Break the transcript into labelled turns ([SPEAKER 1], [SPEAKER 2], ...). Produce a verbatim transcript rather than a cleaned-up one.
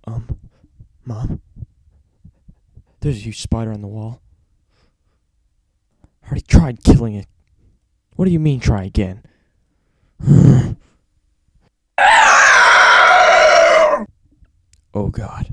[SPEAKER 1] Um, Mom? There's a huge spider on the wall. I already tried killing it. What do you mean, try again? Oh God.